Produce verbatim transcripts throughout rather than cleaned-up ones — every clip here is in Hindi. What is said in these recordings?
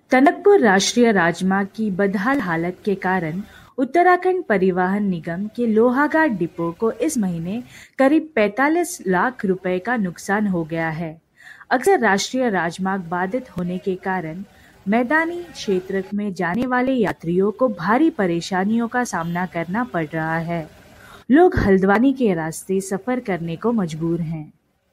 टनकपुर राष्ट्रीय राजमार्ग की बदहाल हालत के कारण उत्तराखंड परिवहन निगम के लोहाघाट डिपो को इस महीने करीब पैंतालीस लाख रुपए का नुकसान हो गया है। अक्सर राष्ट्रीय राजमार्ग बाधित होने के कारण मैदानी क्षेत्र में जाने वाले यात्रियों को भारी परेशानियों का सामना करना पड़ रहा है। लोग हल्द्वानी के रास्ते सफर करने को मजबूर हैं।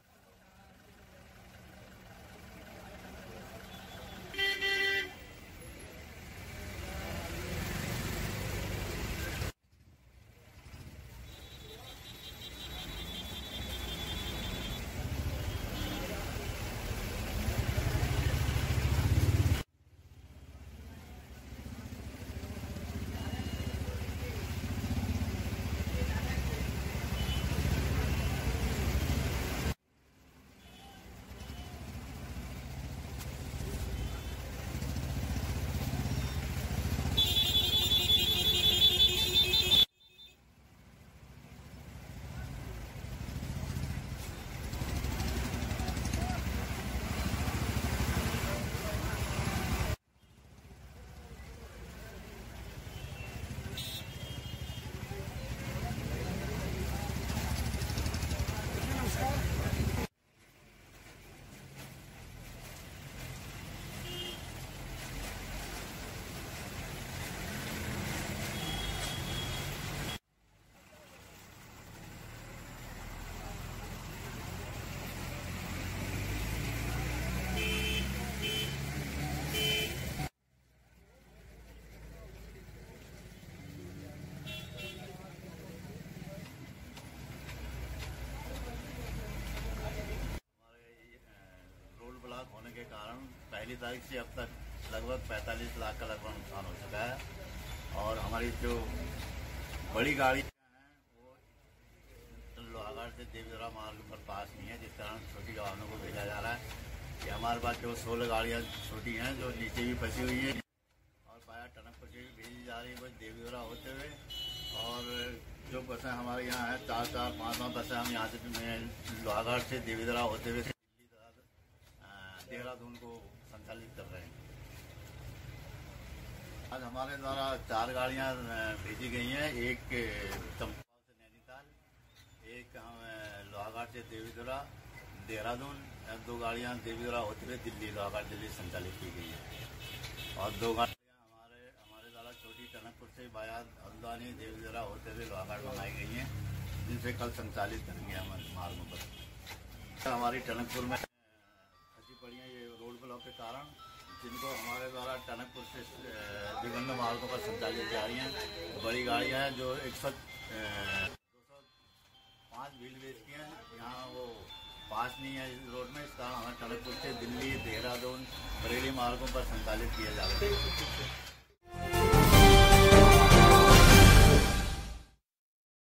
होने के कारण पहली तारीख से अब तक लगभग पैंतालीस लाख का लगभग नुकसान हो चुका है। और हमारी जो बड़ी गाड़ी हैं वो लोहाघाट से देवीधुरा मार्ग पर पास नहीं है, जिस कारण छोटी वाहनों को भेजा जा रहा है। कि हमारे पास जो सोलह गाड़ियाँ छोटी हैं जो नीचे भी फंसी हुई है और बाया टनकपुर से भी भेजी जा रही है, बस देवीधुरा होते हुए। और जो बसें हमारे यहाँ हैं चार चार पाँच पाँच बसें हम यहाँ से लोहाघाट से देवीधुरा होते हुए देहरादून को संचालित कर रहे हैं। आज हमारे द्वारा चार गाड़ियां भेजी गई हैं, एक चंपावत से नैनीताल, एक लोहाघाट से देवीधुरा देहरादून, दो गाड़ियां देवीधुरा होते हुए दिल्ली लोहाघाट दिल्ली संचालित की गई हैं। और दो गाड़ियां हमारे हमारे द्वारा छोटी टनकपुर से बाया हल्द्वानी देवीधुरा होते हुए लोहाघाट बनाई गई हैं, जिनसे कल संचालित करेंगे हमारे मार्गों पर। हमारी टनकपुर में पड़ी हैं ये रोड ब्लॉक के कारण, जिनको हमारे द्वारा टनकपुर से विभिन्न मार्गों पर संचालित जा रही हैं। बड़ी गाड़ियां हैं जो एक सौ दो सौ पाँच व्हील बेस की हैं, यहाँ वो पास नहीं है इस रोड में, इस कारण हमें टनकपुर से दिल्ली देहरादून बरेली मार्गों पर संचालित किया जा रहा है।